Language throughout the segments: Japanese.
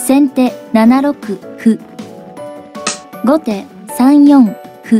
先手7六歩。後手3四歩。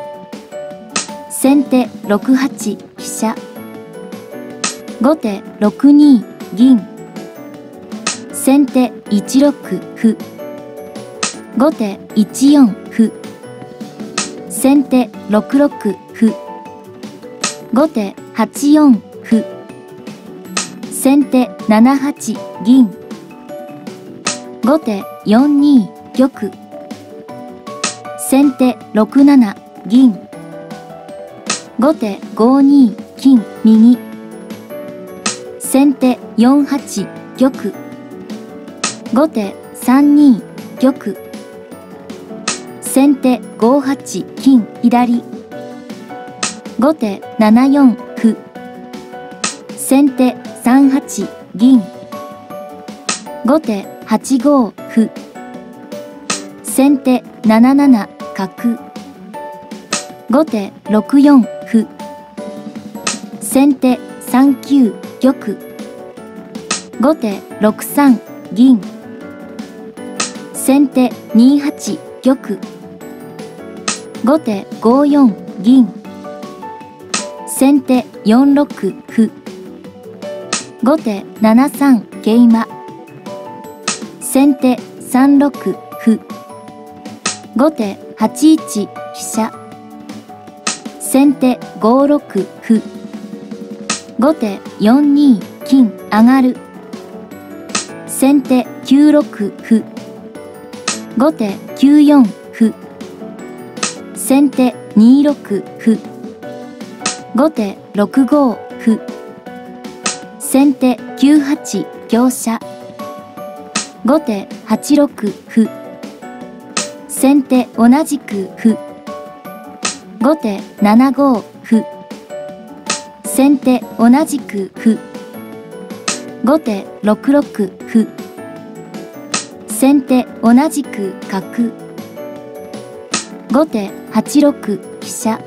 先手6八飛車。後手6二銀。先手1六歩。後手1四歩。先手6六歩。後手8四歩。先手7八銀。後手4二玉。先手6七銀。後手5二金右。先手4八玉。後手3二玉。先手5八金左。後手7四歩。先手3八銀。後手8五歩。先手7七角。後手6四歩。先手3九玉。後手6三銀。先手2八玉。後手5四銀。先手4六歩。後手7三桂馬。先手3六歩。後手8一飛車。先手5六歩。後手4二金上がる。先手9六歩。後手9四歩。先手2六歩。後手6五歩。先手9八香車。後手8六歩。先手同じく歩。後手7五歩。先手同じく歩。後手6六歩。先手同じく角。後手8六飛車。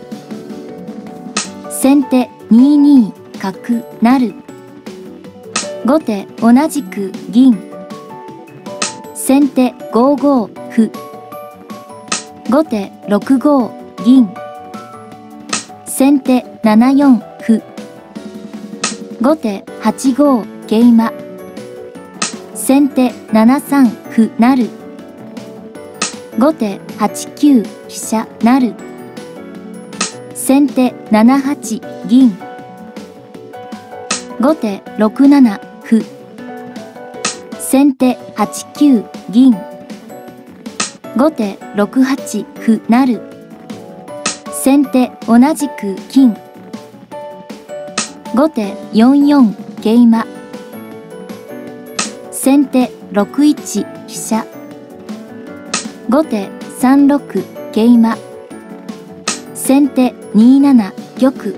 先手2二角成。後手同じく銀。先手5五歩。後手6五銀。先手7四歩。後手8五桂馬。先手7三歩成。後手8九飛車成。先手7八銀。後手6七歩。先手8九銀。後手6八歩成。先手同じく金。後手4四桂馬。先手6一飛車。後手3六桂馬。先手2七玉。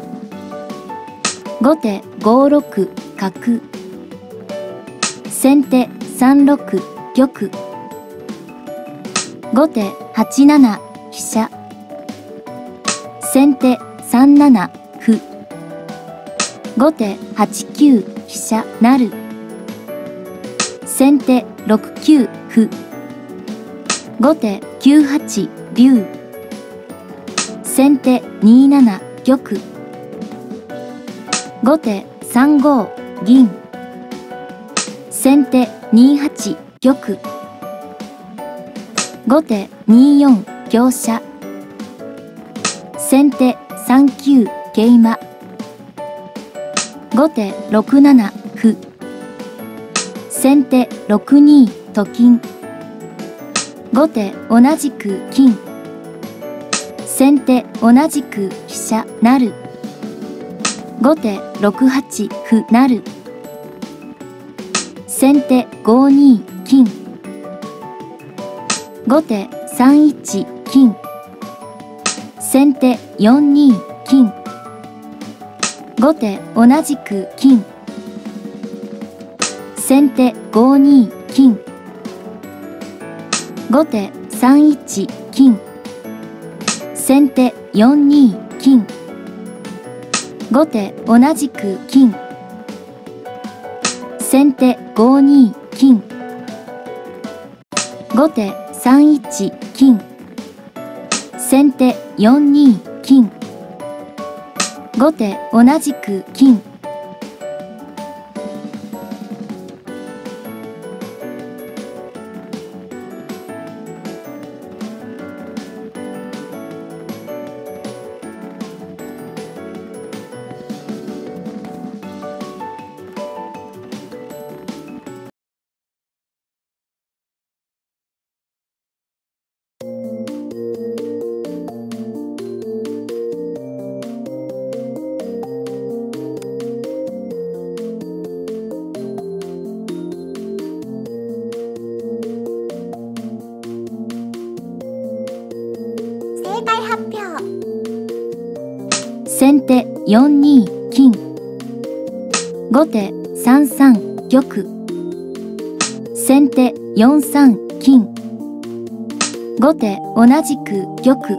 後手5六角。先手3六玉。後手8七飛車。先手3七歩。後手8九飛車成。先手6九歩。後手9八竜。先手2七玉。後手3五銀。先手2八玉。後手2四香車。先手3九桂馬。後手6七歩。先手6二と金。後手同じく金。先手同じく飛車成。後手6八歩成。先手5二金。後手3一金。先手4二金。後手同じく金。先手5二金。後手3一金。先手4二金。後手同じく金。先手5二金。 後手3一金。先手4二金。後手同じく金。 正解発表。 先手4二金。後手3三玉。先手4三金。後手同じく玉。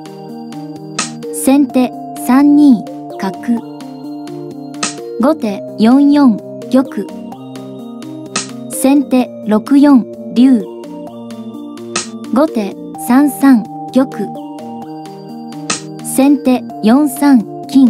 先手3二角。後手4四玉。先手6四竜。後手3三玉。先手4三金。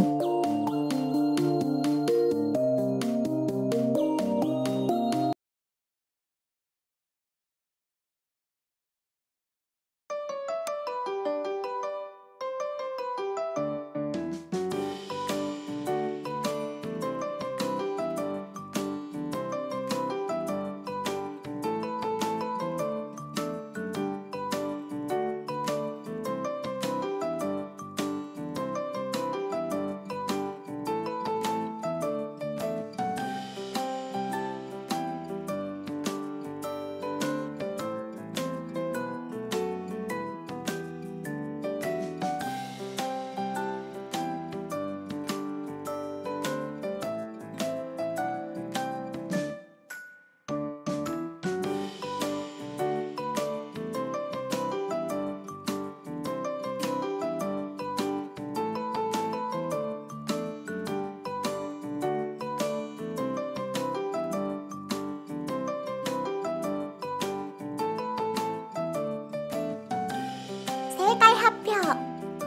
正解発表。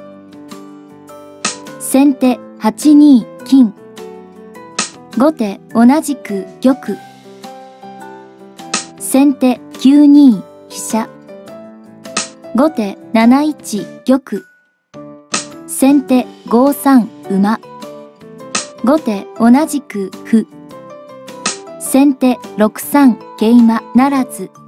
先手8二金。後手同じく玉。先手9二飛車。後手7一玉。先手5三馬。後手同じく歩。先手6三桂馬ならず。